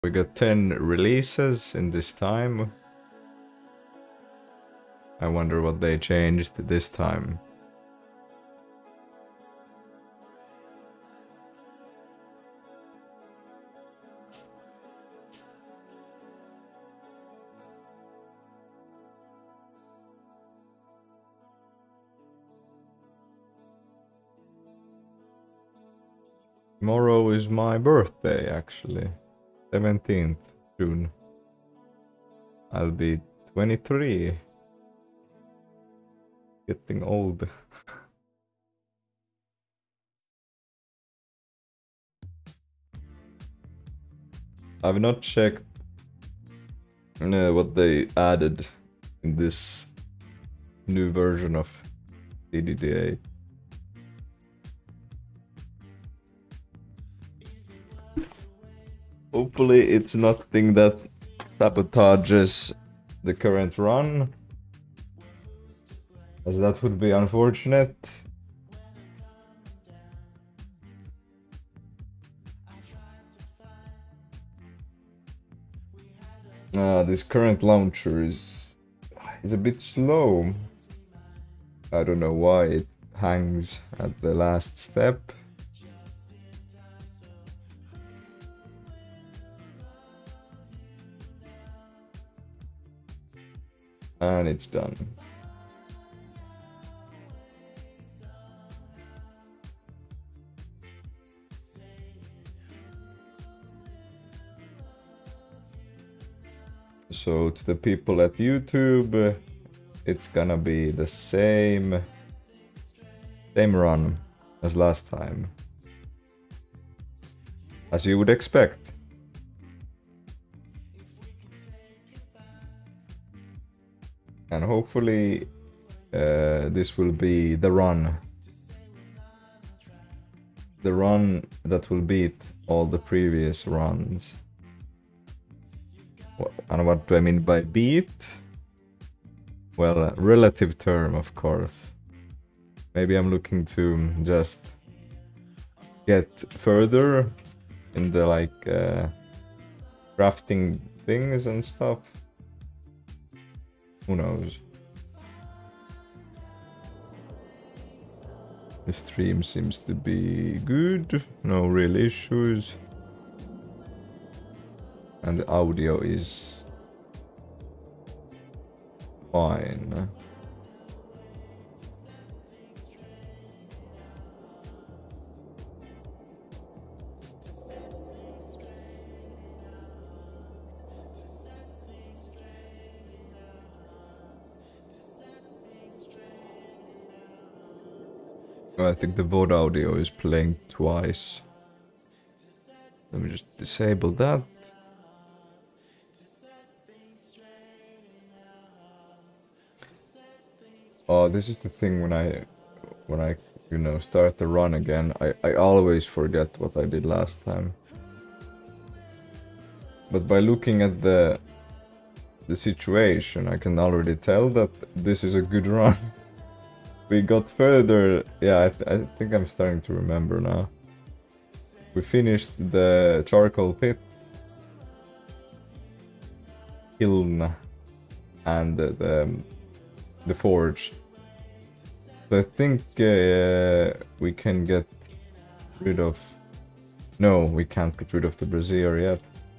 We got 10 releases in this time. I wonder what they changed this time. Tomorrow is my birthday, actually. 17th June. I'll be 23. Getting old. I've not checked what they added in this new version of DDDA. Hopefully it's nothing that sabotages the current run, as that would be unfortunate. This current launcher is a bit slow. I don't know why it hangs at the last step. And it's done. So to the people at YouTube, it's gonna be the same run as last time, as you would expect. And hopefully this will be the run that will beat all the previous runs. And what do I mean by beat? Well, a relative term, of course. Maybe I'm looking to just get further in the crafting things and stuff. Who knows? The stream seems to be good, no real issues. And the audio is fine. I think the VOD audio is playing twice. Let me just disable that. Oh, this is the thing when I start the run again, I always forget what I did last time. But by looking at the situation, I can already tell that this is a good run. We got further. Yeah, I think I'm starting to remember now. We finished the charcoal pit, kiln, and the forge. So I think we can get rid of... No, we can't get rid of the brazier yet.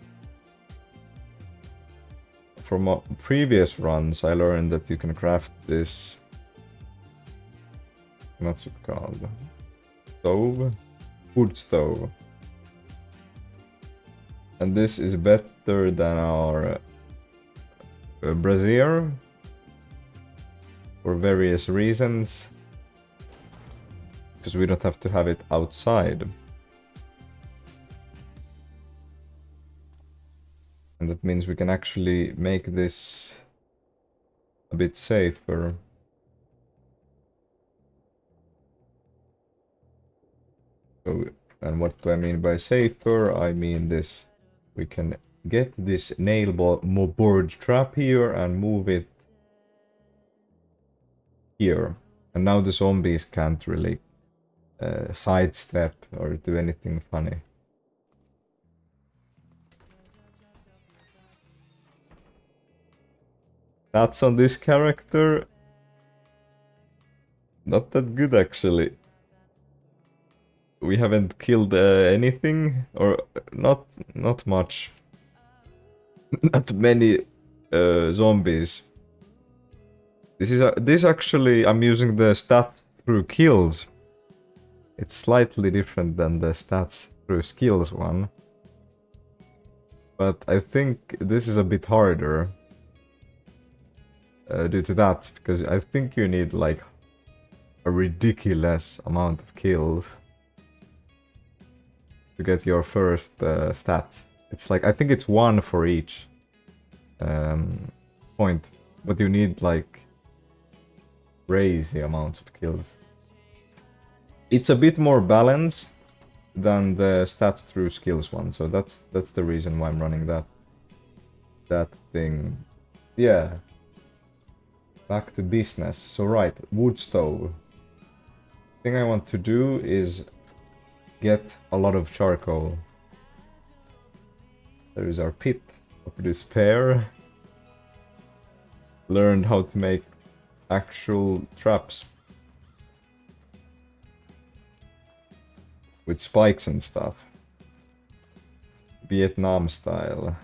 From previous runs, I learned that you can craft this... What's it called? Stove? Wood stove. And this is better than our brazier for various reasons, because we don't have to have it outside. And that means we can actually make this a bit safer. So, and what do I mean by safer? I mean this. We can get this nail board trap here and move it here. And now the zombies can't really sidestep or do anything funny. That's on this character. Not that good actually. We haven't killed anything, or not much. Not many zombies. This actually, I'm using the stats through kills. It's slightly different than the stats through skills one. But I think this is a bit harder due to that, because I think you need like a ridiculous amount of kills to get your first stats. It's like, I think it's 1 for each point, but you need like crazy amounts of kills. It's a bit more balanced than the stats through skills one, so that's the reason why I'm running that thing. Yeah. Back to business. So right, wood stove. Thing I want to do is get a lot of charcoal. There is our pit of despair. Learned how to make actual traps with spikes and stuff. Vietnam style.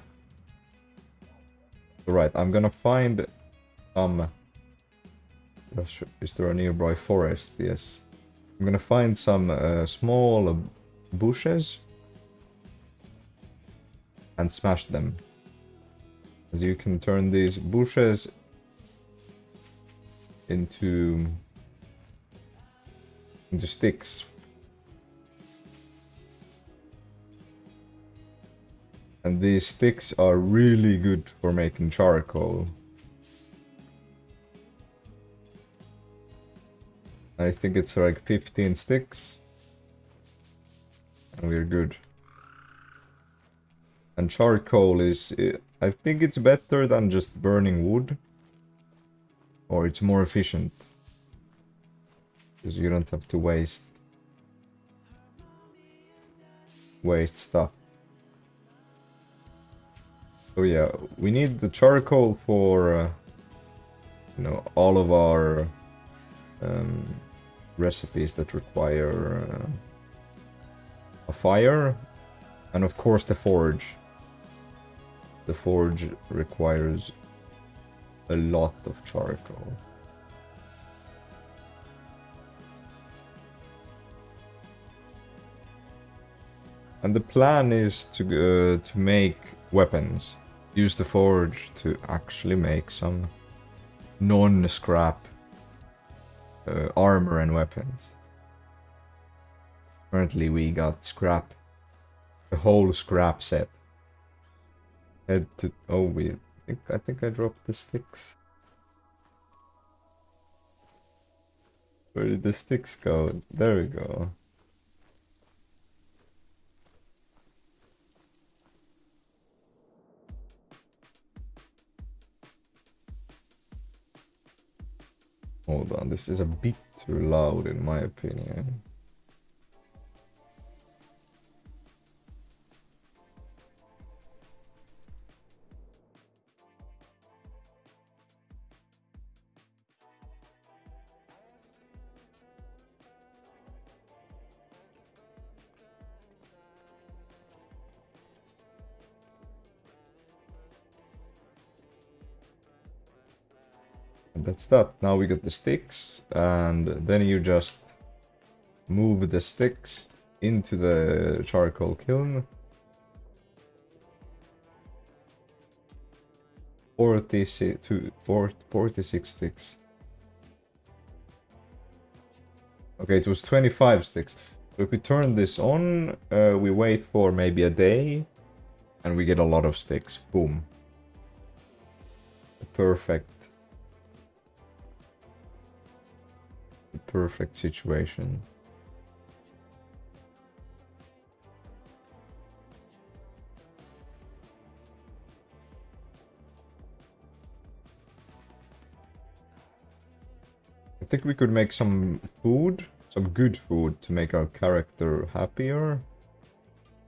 Right, I'm gonna find some... Is there a nearby forest? Yes. I'm gonna find some small bushes and smash them. As you can turn these bushes into sticks. And these sticks are really good for making charcoal. I think it's like 15 sticks. And we're good. And charcoal is... I think it's better than just burning wood. Or it's more efficient. Because you don't have to waste stuff. So yeah, we need the charcoal for you know, all of our recipes that require a fire, and of course the forge. The forge requires a lot of charcoal. And the plan is to make weapons. Use the forge to actually make some non-scrap armor and weapons. Currently we got scrap. The whole scrap set. Head to... Oh, I think I dropped the sticks. Where did the sticks go? There we go. Hold on, this is a bit too loud in my opinion. That's that. Now we got the sticks, and then you just move the sticks into the charcoal kiln. 46 sticks. Okay, it was 25 sticks. So if we turn this on, we wait for maybe a day, and we get a lot of sticks. Boom. The perfect situation. I think we could make some food, some good food to make our character happier.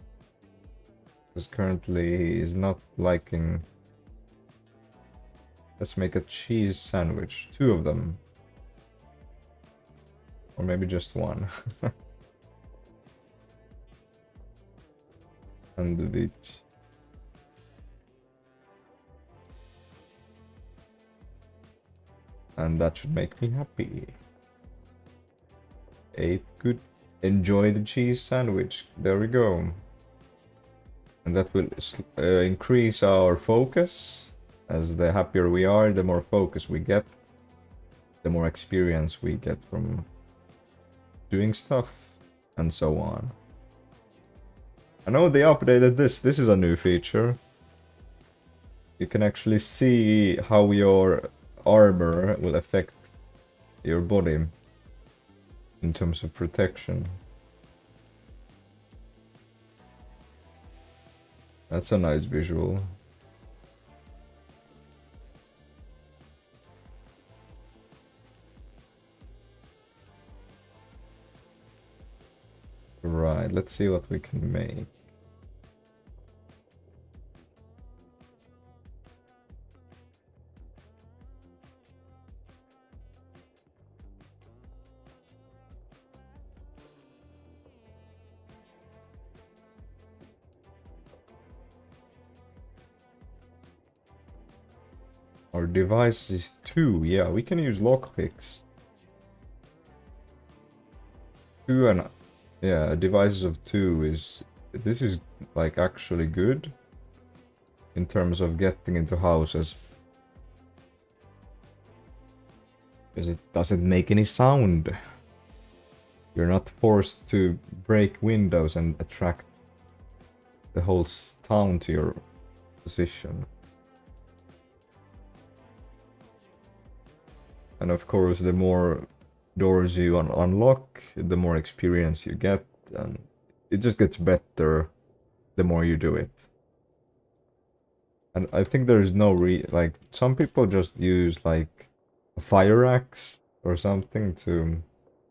Because currently he is not liking Let's make a cheese sandwich. 2 of them. Or maybe just 1. Sandwich. And that should make me happy. 8, good. Enjoy the cheese sandwich. There we go. And that will increase our focus. As the happier we are, the more focus we get. The more experience we get from doing stuff. And so on. I know they updated this. This is a new feature. You can actually see how your armor will affect your body in terms of protection. That's a nice visual. Right, let's see what we can make. Our device is 2. Yeah, we can use lockpicks. 2 and yeah, devices of 2 is... This is like actually good in terms of getting into houses. Because it doesn't make any sound. You're not forced to break windows and attract the whole town to your position. And of course, the more doors you unlock, the more experience you get, and it just gets better the more you do it. And I think there's no like, some people just use like a fire axe or something to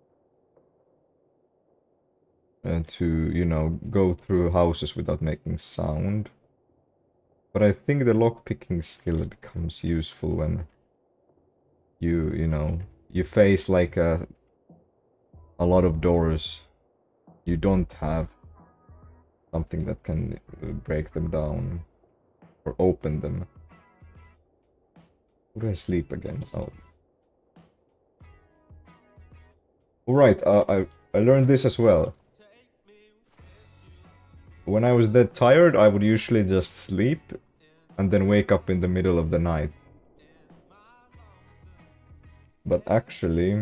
you know, go through houses without making sound. But I think the lockpicking skill becomes useful when you know, you face like a lot of doors. You don't have something that can break them down or open them. Where do I sleep again? Oh. Alright, I learned this as well. When I was that tired, I would usually just sleep and then wake up in the middle of the night. But actually,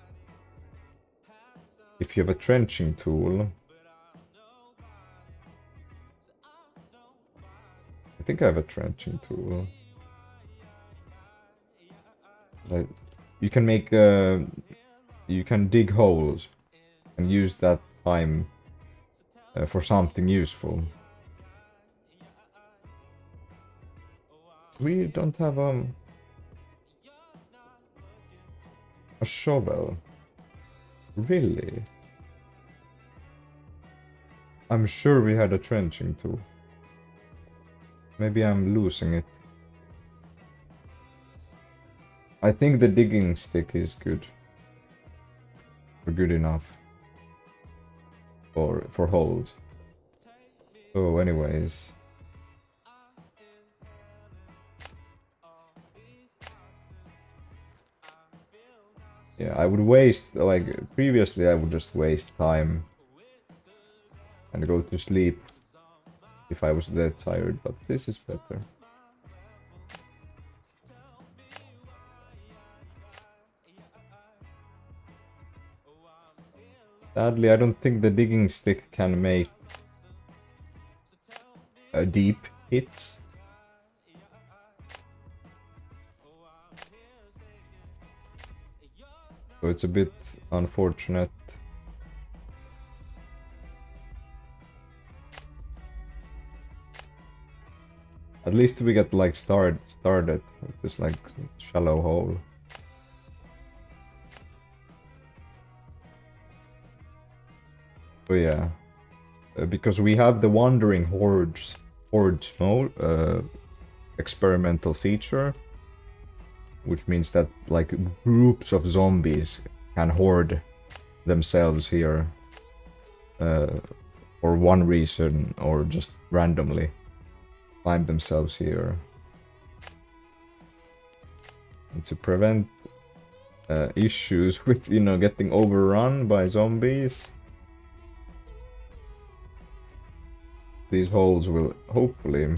if you have a trenching tool, I think I have a trenching tool. Like, you can make you can dig holes and use that time for something useful. We don't have a shovel. Really? I'm sure we had a trenching tool. Maybe I'm losing it. I think the digging stick is good. Or good enough. For holes. So anyways. Yeah, I would waste, like, previously I would just waste time and go to sleep if I was that tired, but this is better. Sadly, I don't think the digging stick can make deep hits. So it's a bit unfortunate. At least we get like started with this like shallow hole. So yeah, because we have the Wandering Hordes mode experimental feature. which means that like groups of zombies can hoard themselves here for one reason or just randomly find themselves here. And to prevent issues with, you know, getting overrun by zombies, these holes will hopefully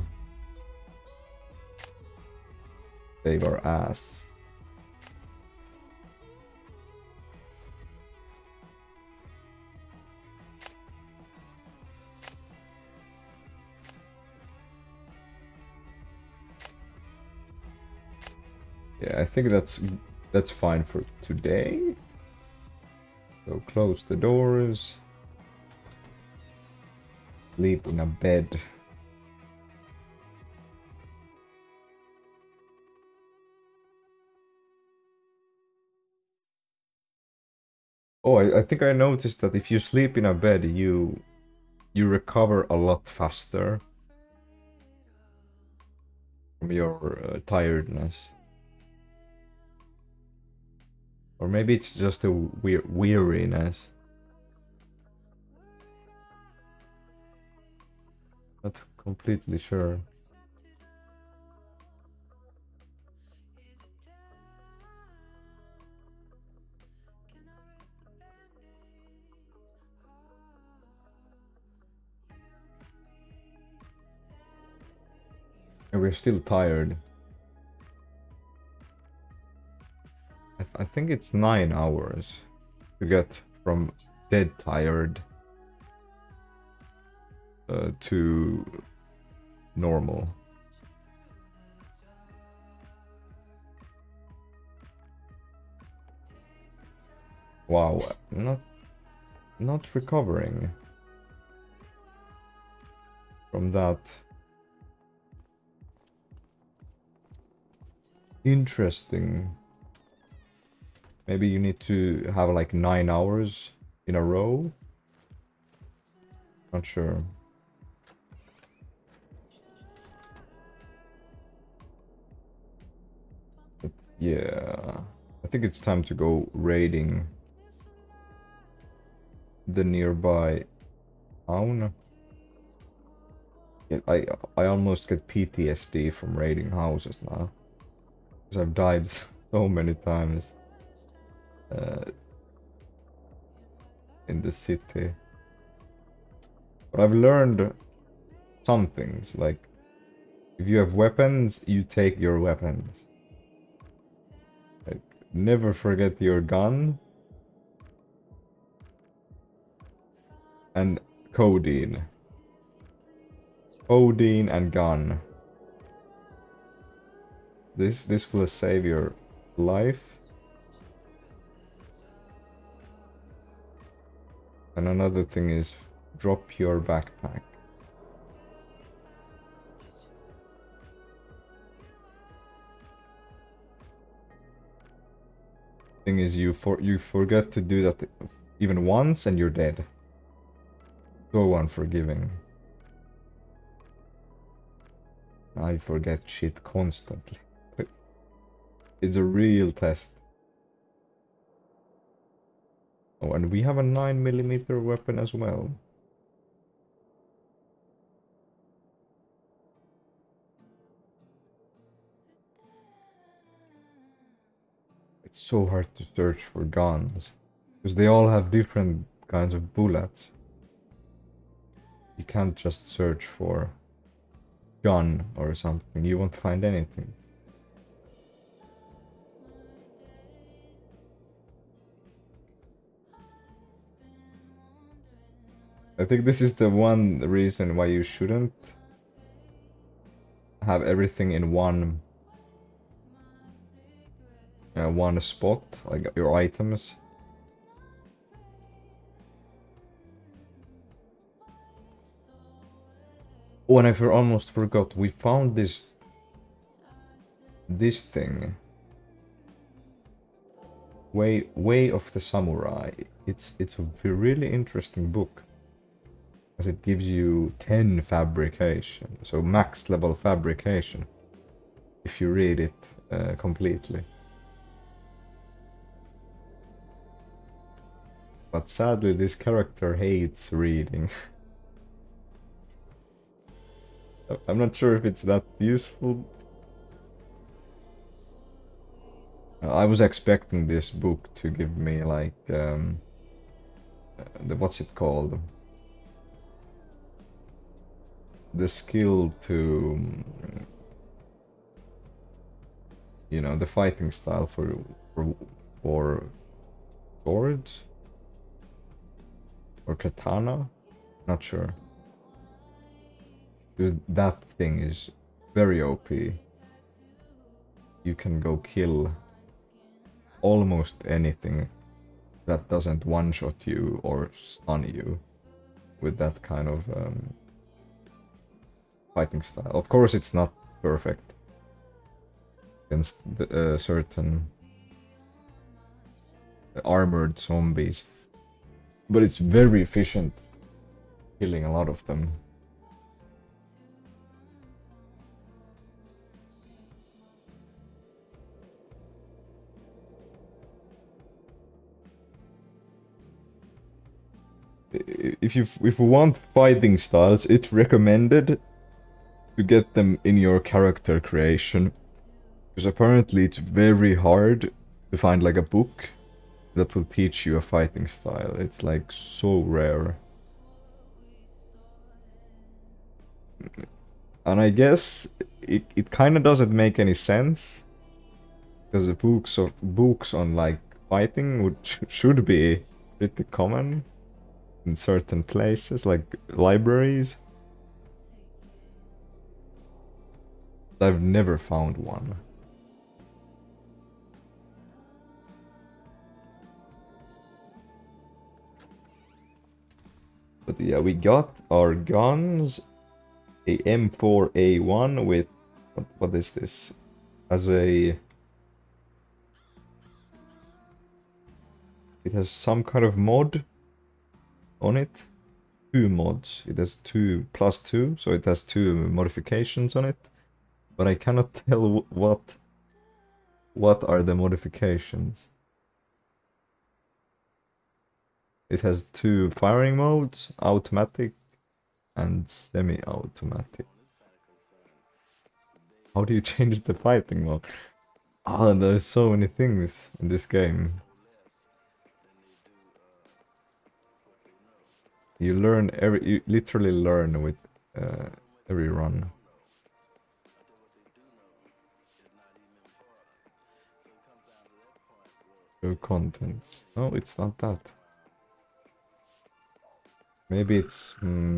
save our ass. Yeah, I think that's fine for today. So close the doors. Sleep in a bed. Oh, I think I noticed that if you sleep in a bed, you recover a lot faster from your tiredness. Or maybe it's just a weariness. Not completely sure. And we're still tired. I think it's 9 hours to get from dead tired to normal. Wow, not recovering from that. Interesting. Maybe you need to have like 9 hours in a row. Not sure. But yeah, I think it's time to go raiding the nearby town. I almost get PTSD from raiding houses now, because I've died so many times in the city. But I've learned some things, like if you have weapons, you take your weapons. Like, never forget your gun. And codeine. Codeine and gun. This will save your life. And another thing is drop your backpack. Thing is you forget to do that even once and you're dead. So unforgiving. I forget shit constantly. It's a real test. Oh, and we have a 9mm weapon as well. It's so hard to search for guns, because they all have different kinds of bullets. You can't just search for gun or something, you won't find anything. I think this is the one reason why you shouldn't have everything in one spot, like your items. Oh, and I almost forgot, we found this thing. Way of the Samurai. It's a really interesting book, because it gives you 10 fabrication, so max level fabrication, if you read it completely. But sadly, this character hates reading. I'm not sure if it's that useful. I was expecting this book to give me like what's it called? The skill to, you know, the fighting style for swords or katana. Not sure. That thing is very OP. You can go kill almost anything that doesn't one-shot you or stun you with that kind of fighting style. Of course, it's not perfect against certain armored zombies, but it's very efficient, killing a lot of them. If you want fighting styles, it's recommended to get them in your character creation, because apparently it's very hard to find like a book that will teach you a fighting style. It's like so rare. And I guess it kind of doesn't make any sense, because the books on like fighting should be pretty common in certain places, like libraries. I've never found one. But yeah, we got our guns. A M4A1 with what is this? As a, it has some kind of mod on it. 2 mods. It has 2 plus 2, so it has 2 modifications on it. But I cannot tell what are the modifications. It has 2 firing modes, automatic and semi-automatic. How do you change the fighting mode? Ah, there's so many things in this game. You literally learn with every run. Show contents. No, it's not that. Maybe it's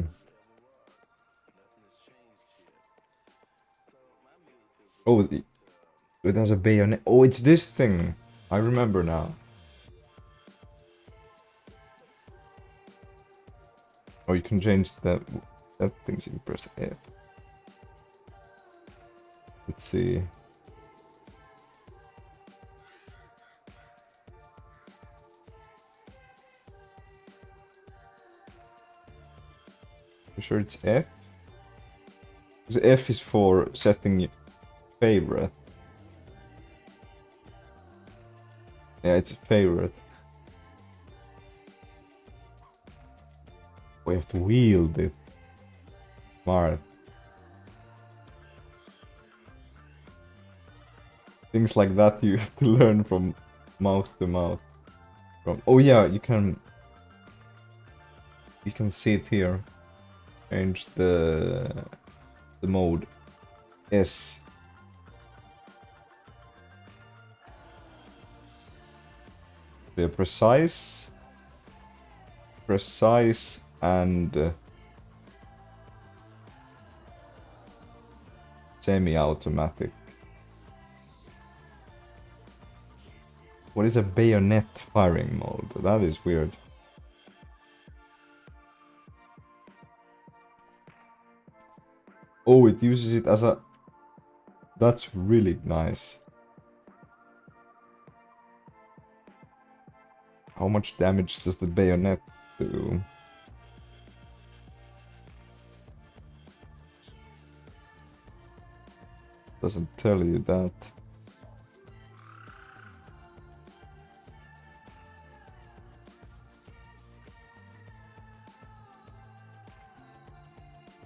oh, it has a bayonet. Oh, it's this thing. I remember now. Oh, you can change that things if you press F. Let's see. You sure it's F? Because F is for setting favorite. Yeah, it's a favorite. We have to wield it. Smart. Things like that you have to learn from mouth to mouth. Oh yeah, you can see it here. Change the mode. S. Be precise and semi-automatic. What is a bayonet firing mode? That is weird. Oh, it uses it as a... That's really nice. How much damage does the bayonet do? Doesn't tell you that.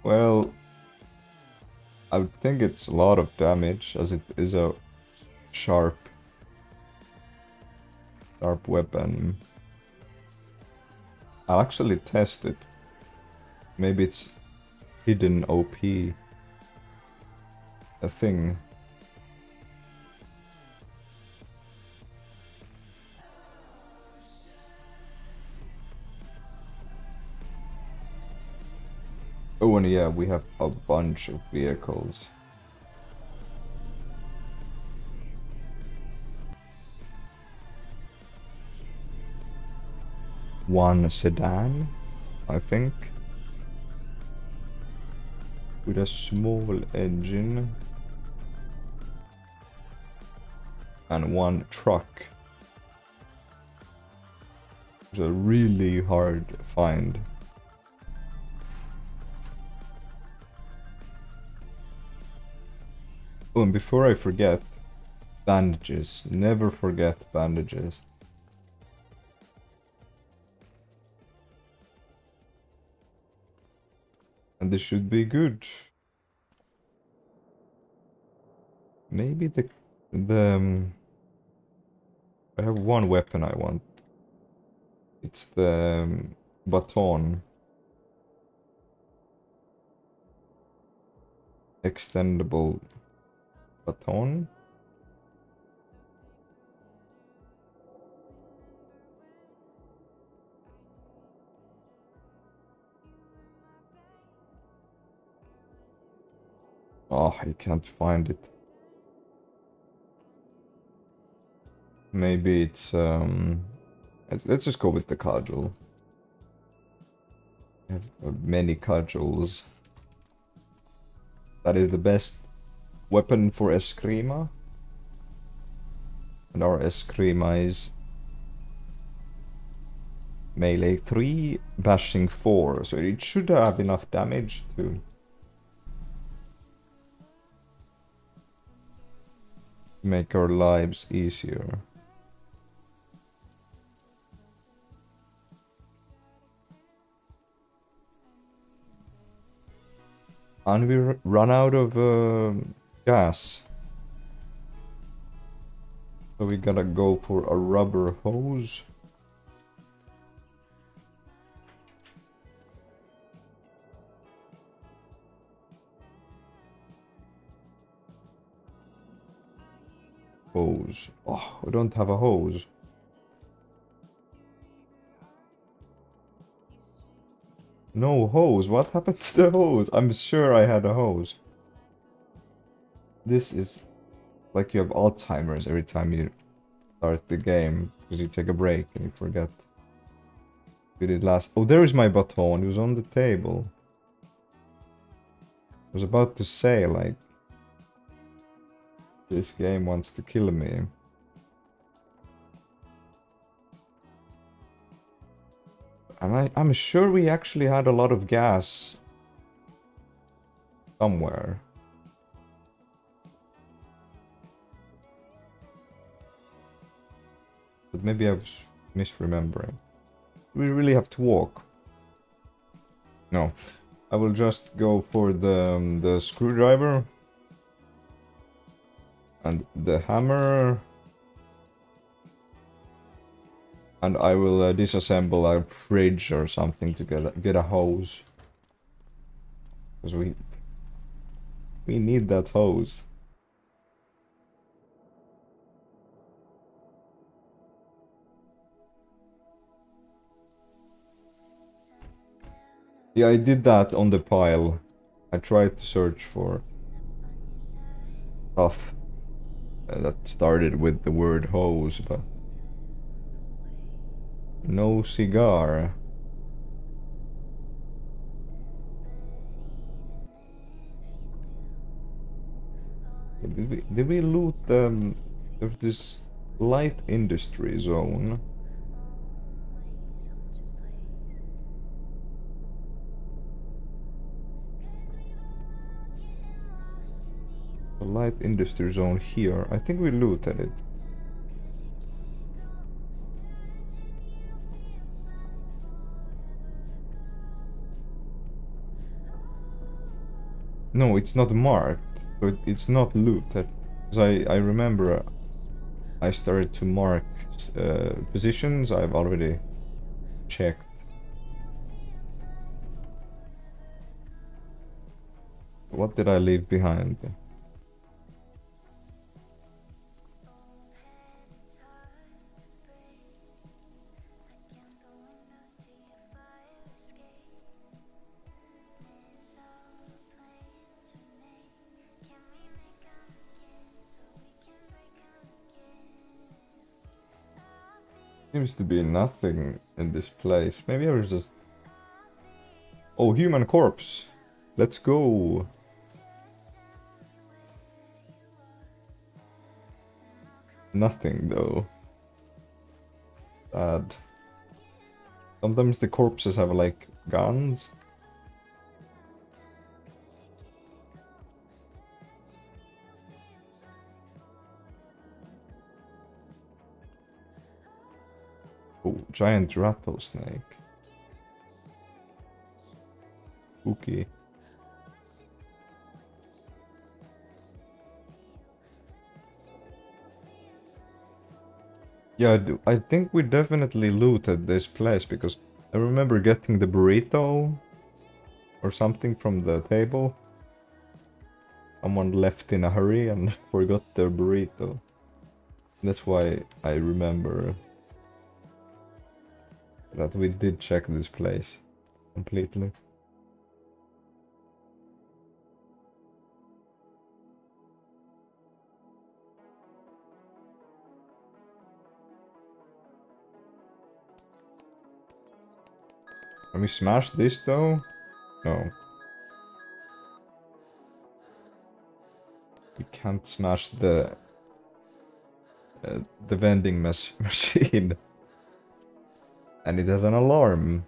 Well, I would think it's a lot of damage, as it is a sharp weapon. I'll actually test it. Maybe it's hidden OP. A thing. Oh, and yeah, we have a bunch of vehicles. One sedan, I think, with a small engine, and one truck. It's a really hard find. Oh, and before I forget, bandages. Never forget bandages. And this should be good. Maybe I have one weapon I want. It's the baton. Extendable baton. Oh, I can't find it. Maybe it's let's just go with the cudgel. I have many cudgels. That is the best weapon for Eskrima. And our Eskrima is melee 3, bashing 4, so it should have enough damage to make our lives easier. And we run out of gas. So we gotta go for a rubber hose. Hose. Oh, I don't have a hose. No hose. What happened to the hose? I'm sure I had a hose. This is like you have Alzheimer's every time you start the game because you take a break and you forget. We did last. Oh, there is my baton. It was on the table. I was about to say, like, this game wants to kill me. And I'm sure we actually had a lot of gas somewhere. But maybe I was misremembering. We really have to walk. No, I will just go for the screwdriver and the hammer. And I will disassemble a fridge or something to get a hose. Because we need that hose. Yeah, I did that on the pile. I tried to search for stuff that started with the word hose, but no cigar. Did we loot of this light industry zone? The light industry zone here. I think we looted it. No, it's not marked, so it's not looted. Because I remember I started to mark positions I've already checked. What did I leave behind? Seems to be nothing in this place. Maybe I was just... Oh, human corpse! Let's go! Nothing though. Sad. Sometimes the corpses have like guns. Oh, giant rattlesnake. Spooky. Yeah, I think we definitely looted this place because I remember getting the burrito or something from the table. Someone left in a hurry and forgot their burrito. That's why I remember that we did check this place completely. Can we smash this though? No. We can't smash the vending machine. And it has an alarm.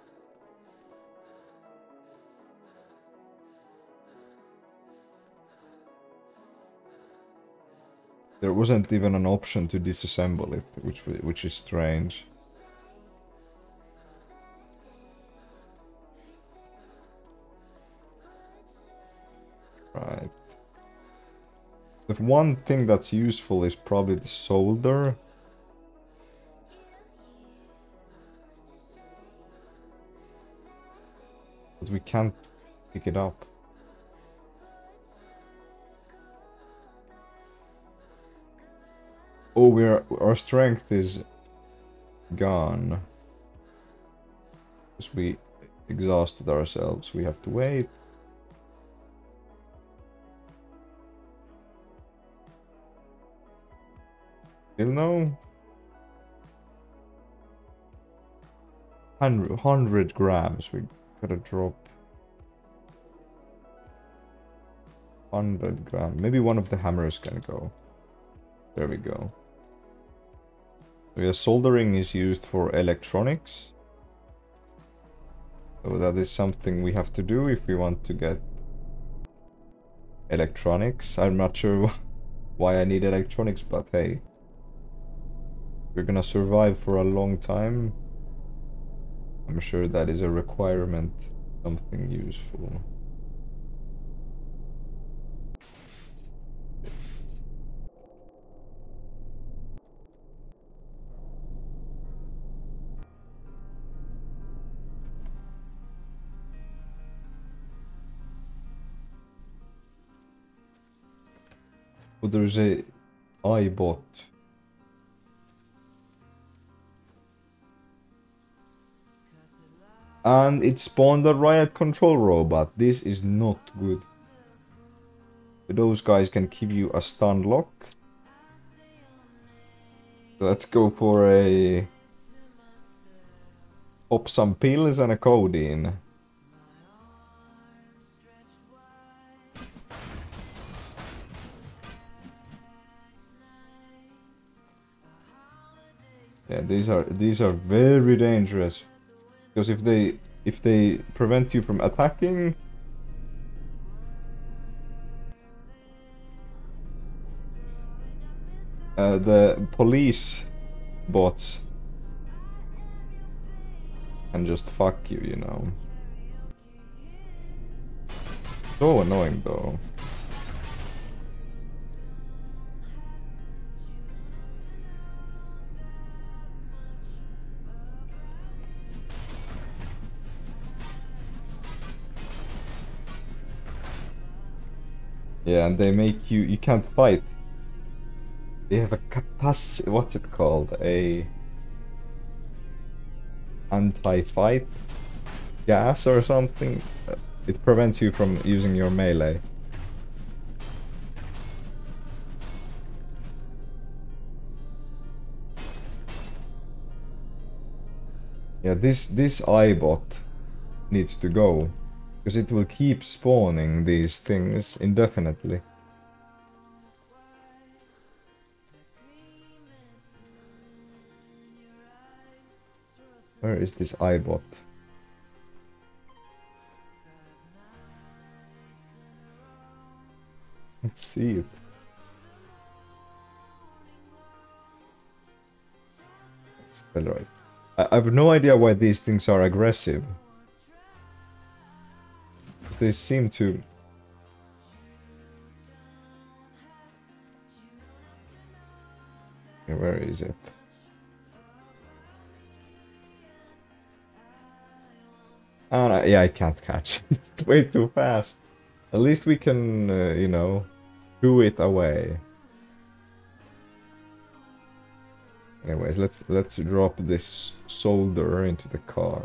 There wasn't even an option to disassemble it, which is strange. Right. The one thing that's useful is probably the solder. But we can't pick it up. Oh, our strength is gone. Because we exhausted ourselves, we have to wait. Still no? 100 grams, we gotta drop 100 grams. Maybe one of the hammers can go. There we go. So yeah, soldering is used for electronics. So that is something we have to do if we want to get electronics. I'm not sure why I need electronics, but hey. We're gonna survive for a long time. I'm sure that is a requirement, something useful. Oh, there's a iBot. And it spawned a riot control robot. This is not good. Those guys can give you a stun lock. So let's go for a... Pop some pills and a codeine. Yeah, these are very dangerous. Because if they prevent you from attacking, the police bots can just fuck you, you know. So annoying though. Yeah, and they make you can't fight. They have a capacity, what's it called? A anti-fight gas or something. It prevents you from using your melee. Yeah, this iBot needs to go, because it will keep spawning these things indefinitely. Where is this iBot? Let's see it. Accelerate. I have no idea why these things are aggressive. Because they seem to... Okay, where is it? Ah, yeah, I can't catch it. It's way too fast. At least we can, you know, shoo it away. Anyways, let's drop this soldier into the car.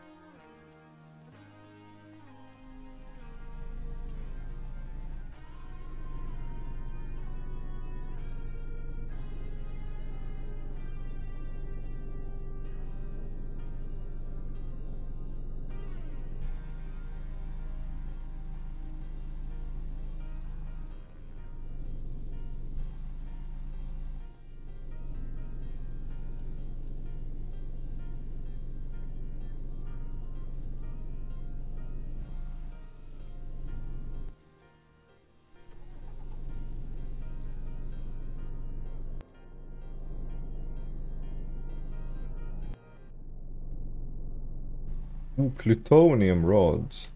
Ooh, plutonium rods.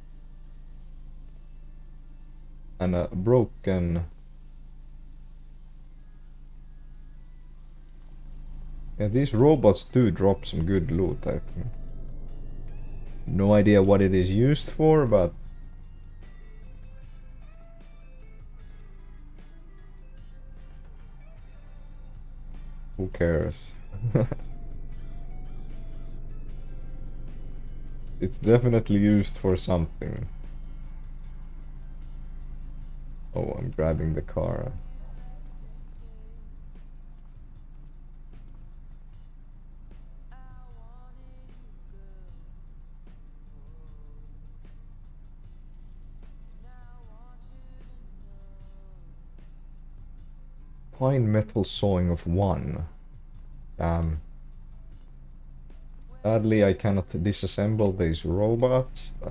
And a broken... Yeah, these robots do drop some good loot, I think. No idea what it is used for, but... who cares? It's definitely used for something. Oh, I'm grabbing the car. Fine metal sawing of 1. Damn. Sadly, I cannot disassemble these robots, but...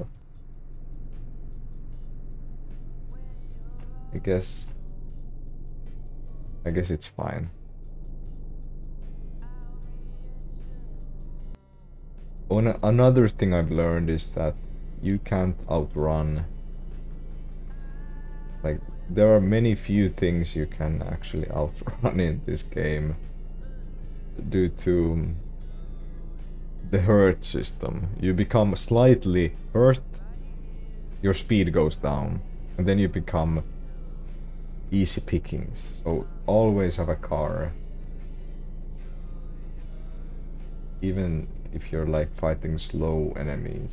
I guess it's fine. Another thing I've learned is that you can't outrun... Like, there are many few things you can actually outrun in this game due to the hurt system. You become slightly hurt, your speed goes down, and then you become easy pickings. So always have a car. Even if you're like fighting slow enemies.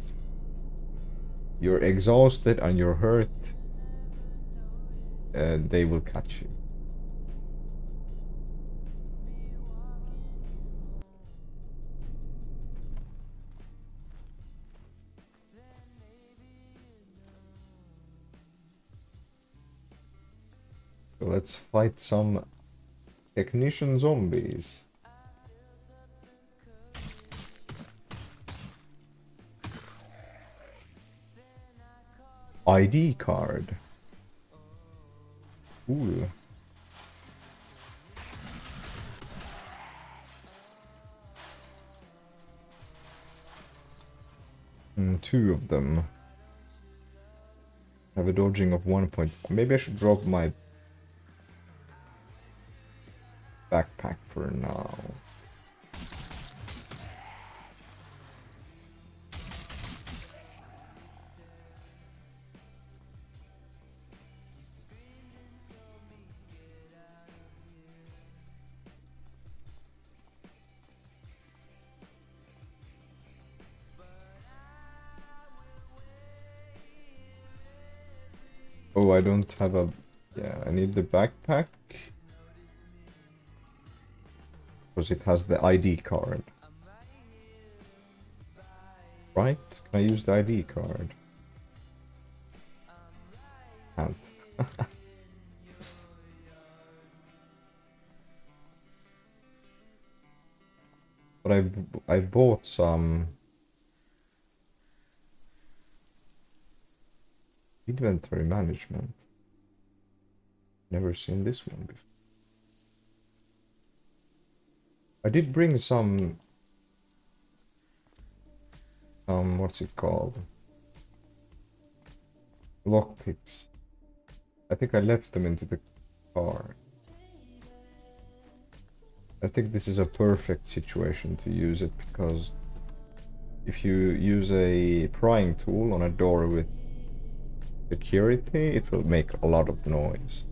You're exhausted and you're hurt, they will catch you. So let's fight some technician zombies. ID card. Ooh. Two of them. I have a dodging of 1 point. Maybe I should drop my backpack for now. Oh, I don't have a... Yeah, I need the backpack. Because it has the ID card. Right? Can I use the ID card? Can't. But I bought some inventory management. Never seen this one before. I did bring some what's it called? Lockpicks. I think I left them into the car. I think this is a perfect situation to use it, because if you use a prying tool on a door with security, it will make a lot of noise.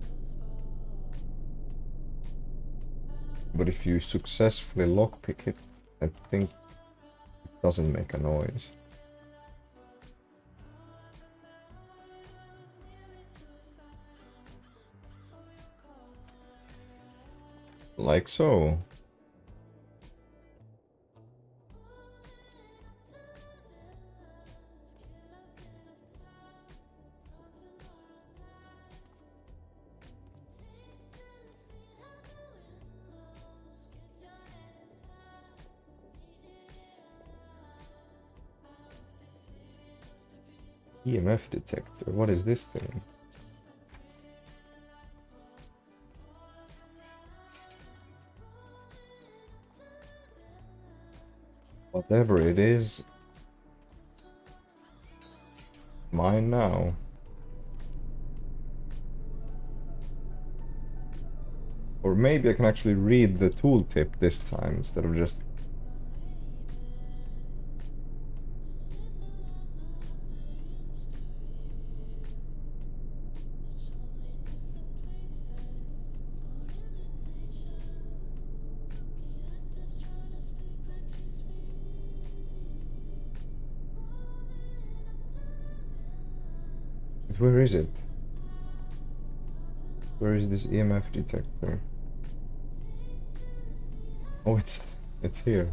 But if you successfully lockpick it, I think it doesn't make a noise. Like so. EMF detector, what is this thing? Whatever it is, mine now. Or maybe I can actually read the tooltip this time instead of just... Where is it? Where is this EMF detector? Oh, it's here.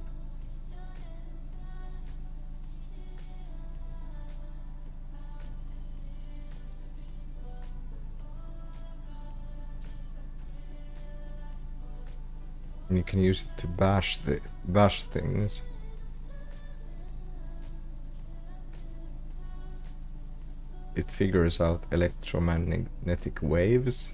And you can use it to bash things. It figures out electromagnetic waves.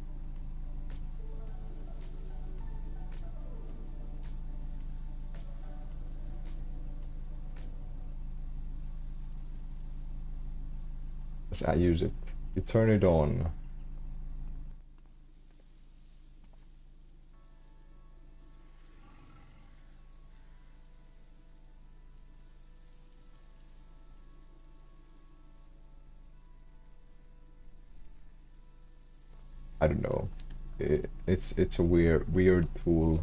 As I use it, you turn it on. I don't know. It's a weird tool.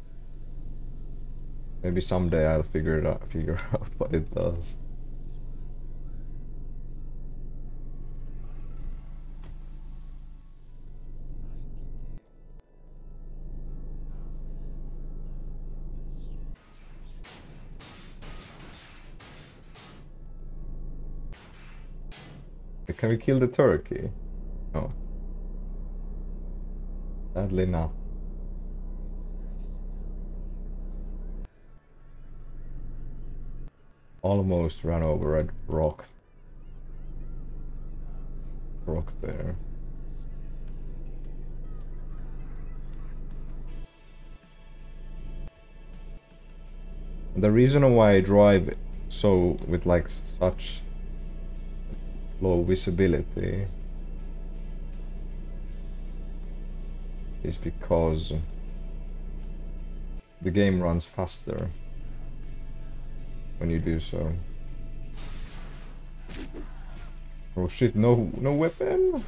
Maybe someday I'll figure out what it does. Can we kill the turkey? No. Sadly not. Almost ran over a rock there. The reason why I drive so with like such low visibility is because the game runs faster when you do so. Oh shit, no weapon!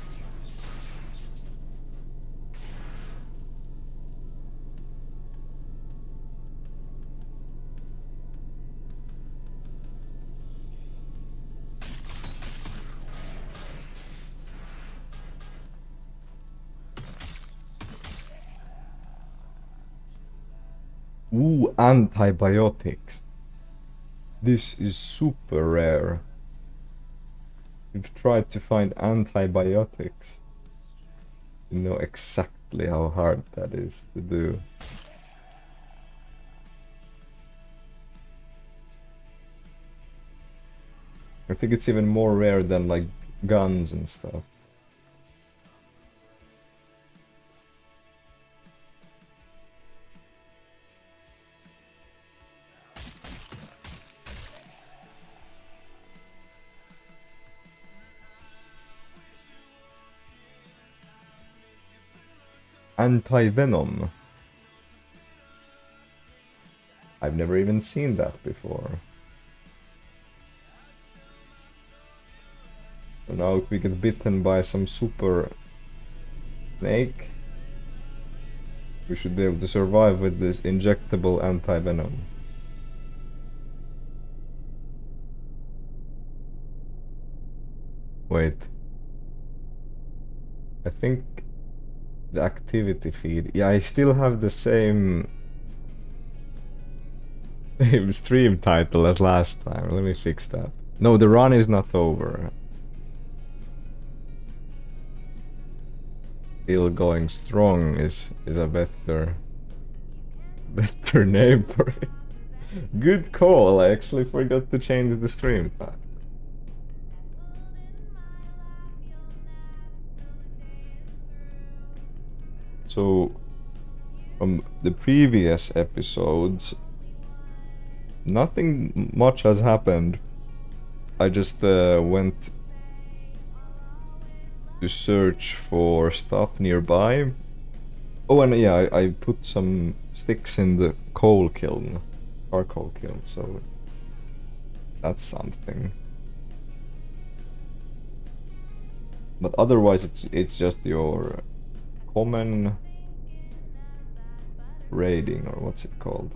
Ooh, antibiotics. This is super rare. We've tried to find antibiotics. You know exactly how hard that is to do. I think it's even more rare than like guns and stuff. Anti-venom. I've never even seen that before. So now if we get bitten by some super snake, we should be able to survive with this injectable anti-venom. Wait. I think the activity feed. Yeah, I still have the same stream title as last time. Let me fix that. No, the run is not over. Still going strong is a better name for it. Good call. I actually forgot to change the stream title. So, from the previous episodes, nothing much has happened. I just went to search for stuff nearby. Oh, and yeah, I put some sticks in the coal kiln, charcoal kiln, so that's something. But otherwise, it's just your common raiding, or what's it called?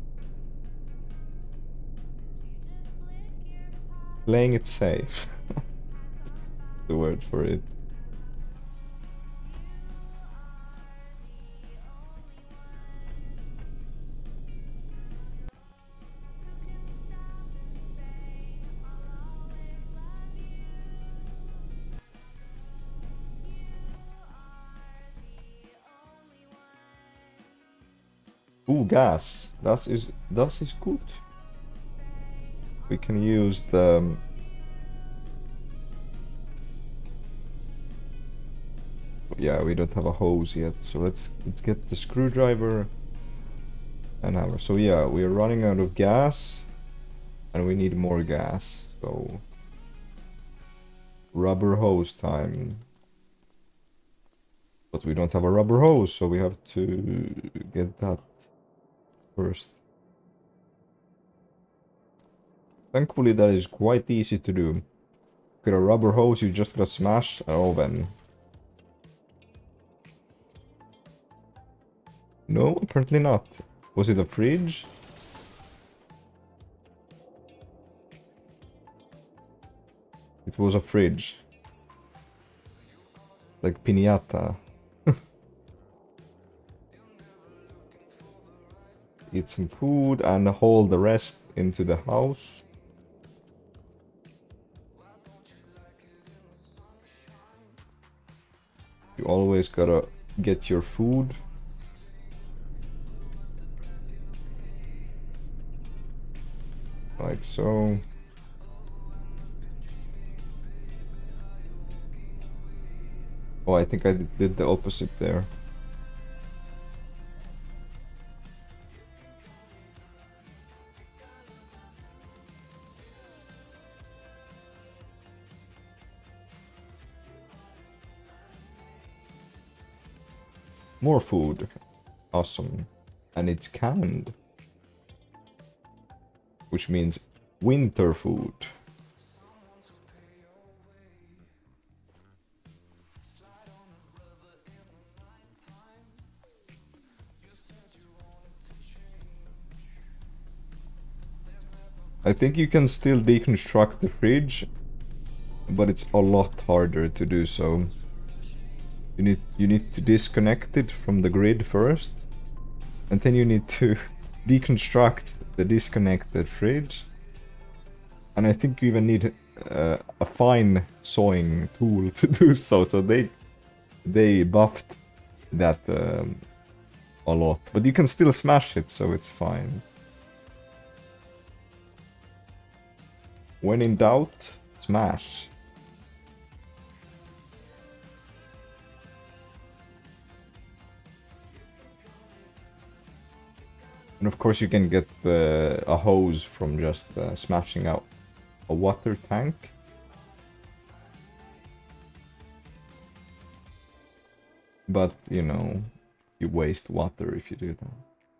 Playing it safe. The word for it. Ooh, gas. Das ist gut. We can use the yeah, we don't have a hose yet, so let's get the screwdriver and hammer. So yeah, we are running out of gas and we need more gas. So rubber hose time. But we don't have a rubber hose, so we have to get that first. Thankfully, that is quite easy to do. With a rubber hose, you just gotta smash an oven. No, apparently not. Was it a fridge? It was a fridge. Like piñata. Eat some food and haul the rest into the house. You always gotta get your food. Like so. Oh, I think I did the opposite there. More food. Awesome. And it's canned. Which means winter food. I think you can still deconstruct the fridge, but it's a lot harder to do so. You need to disconnect it from the grid first, and then you need to deconstruct the disconnected fridge. And I think you even need a fine sawing tool to do so. So they buffed that a lot, but you can still smash it, so it's fine. When in doubt, smash. And of course you can get a hose from just smashing out a water tank. But, you know, you waste water if you do that.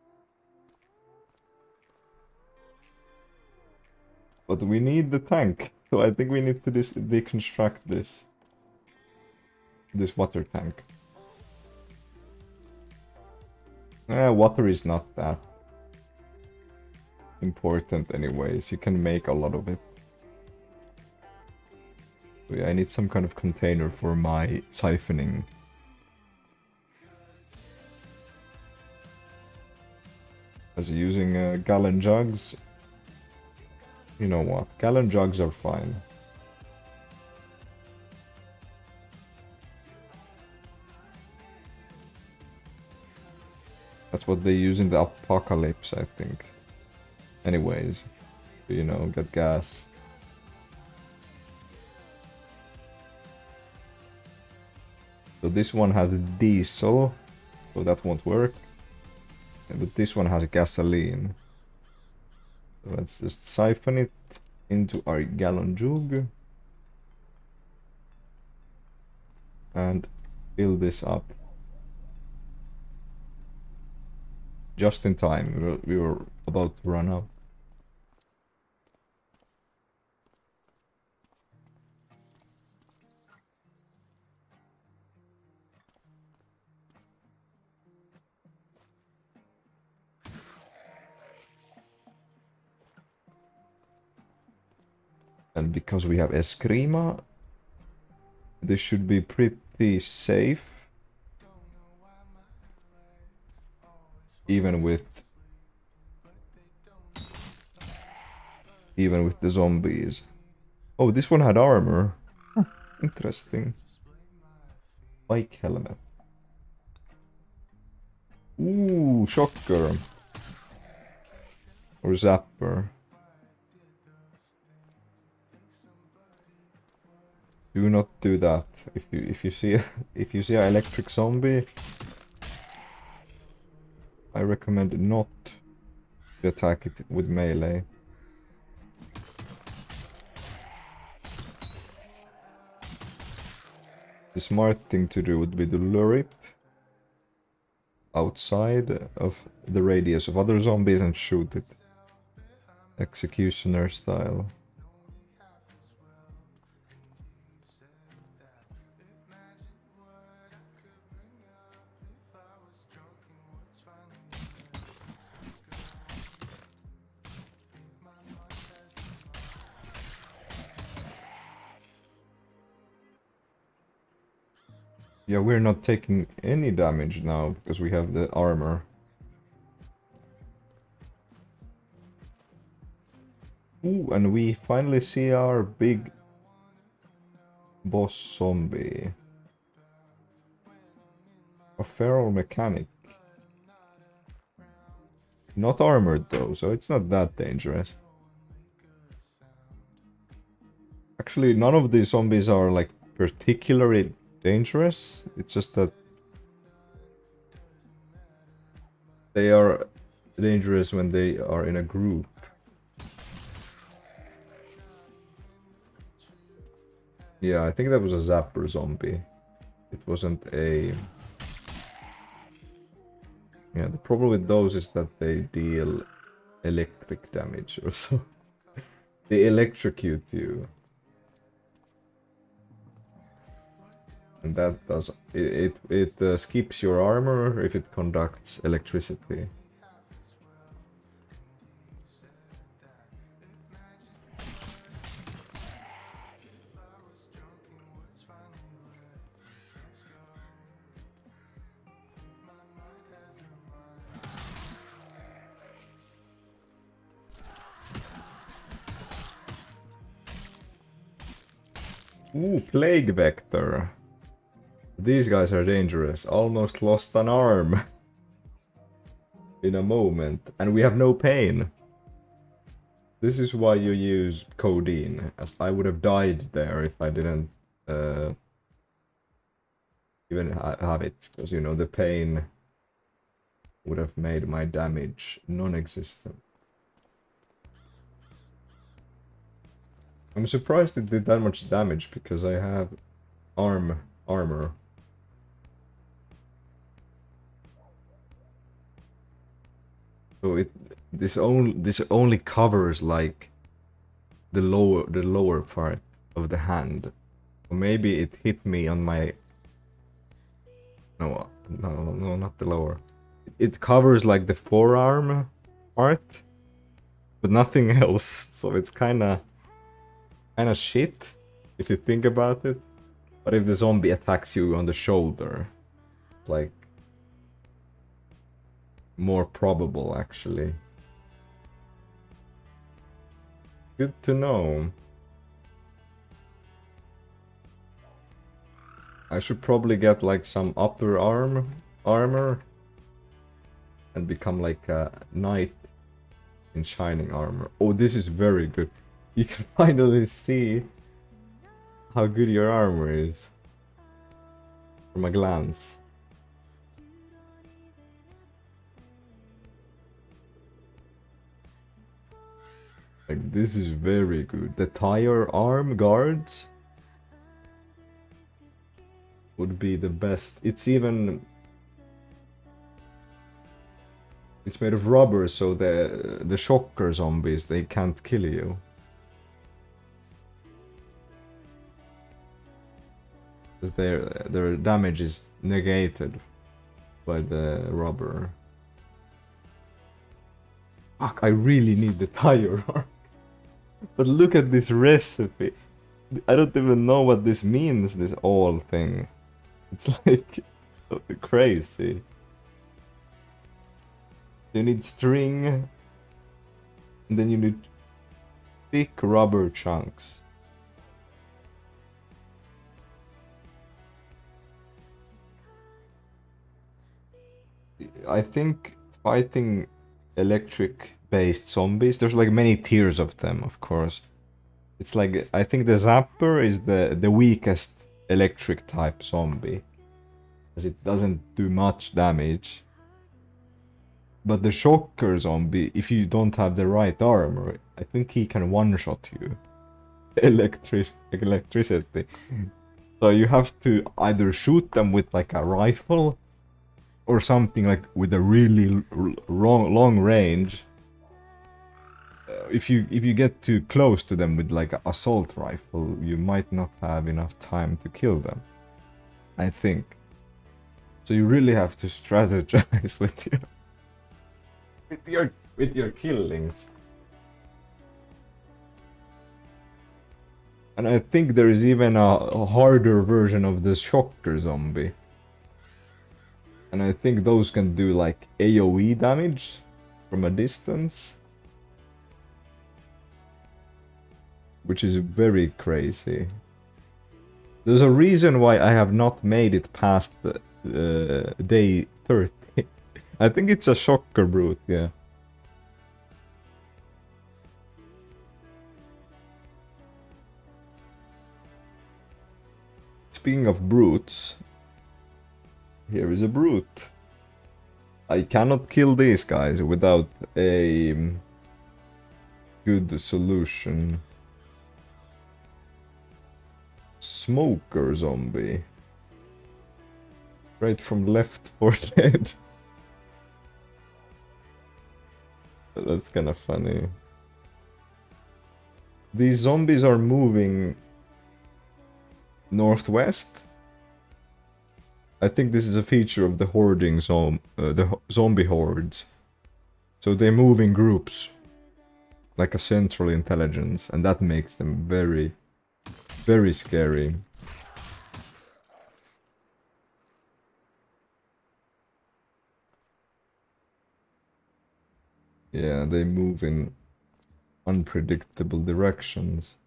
But we need the tank, so I think we need to deconstruct this water tank. Water is not that important anyways, you can make a lot of it. So yeah, I need some kind of container for my siphoning. As using gallon jugs. You know what? Gallon jugs are fine. That's what they use in the apocalypse, I think. Anyways, you know, get gas. So this one has diesel, so that won't work. But this one has gasoline. So let's just siphon it into our gallon jug. And fill this up. Just in time, we were about to run out. And because we have Eskrima, this should be pretty safe. Even with the zombies. Oh, this one had armor. Huh, interesting. Bike helmet. Ooh, shocker. Or zapper. Do not do that. If you see an electric zombie, I recommend not to attack it with melee. The smart thing to do would be to lure it outside of the radius of other zombies and shoot it. Executioner style. Yeah, we're not taking any damage now because we have the armor. Ooh, and we finally see our big boss zombie. A feral mechanic. Not armored though, so it's not that dangerous. Actually, none of these zombies are like particularly dangerous. It's just that they are dangerous when they are in a group. Yeah, I think that was a zapper zombie. It wasn't a Yeah, the problem with those is that they deal electric damage or so. They electrocute you. And that does... It skips your armor if it conducts electricity. Ooh, Plague Vector. These guys are dangerous. Almost lost an arm. In a moment. And we have no pain. This is why you use codeine. As I would have died there if I didn't even have it. Because, you know, the pain would have made my damage non-existent. I'm surprised it did that much damage because I have armor. So this only covers like the lower part of the hand. Or maybe it hit me on my no, not the lower. It covers like the forearm part, but nothing else. So it's kinda shit if you think about it. But if the zombie attacks you on the shoulder, like more probable actually. Good to know. I should probably get like some upper armor and become like a knight in shining armor. Oh, this is very good. You can finally see how good your armor is from a glance. Like, this is very good. The tire arm guards would be the best. It's made of rubber, so the shocker zombies, they can't kill you. Because their damage is negated by the rubber. Fuck, I really need the tire arm. But look at this recipe. I don't even know what this means, this all thing. It's like crazy. You need string, and then you need thick rubber chunks. I think fighting electric-based zombies, there's like many tiers of them, of course. It's like, I think the Zapper is the weakest electric type zombie, because it doesn't do much damage. But the shocker zombie, if you don't have the right armor, I think he can one-shot you. Electricity. So you have to either shoot them with like a rifle, or something like with a really long range. If you get too close to them with like an assault rifle, you might not have enough time to kill them, I think. So you really have to strategize with your killings. And I think there is even a harder version of the shocker zombie. And I think those can do like AoE damage from a distance. Which is very crazy. There's a reason why I have not made it past the day 30. I think it's a shocker brute, yeah. Speaking of brutes, here is a brute. I cannot kill these guys without a good solution. Smoker zombie. Right from left for dead. That's kind of funny. These zombies are moving northwest. I think this is a feature of the hoarding zombie hordes. So they move in groups, like a central intelligence, and that makes them very, very scary. Yeah, they move in unpredictable directions.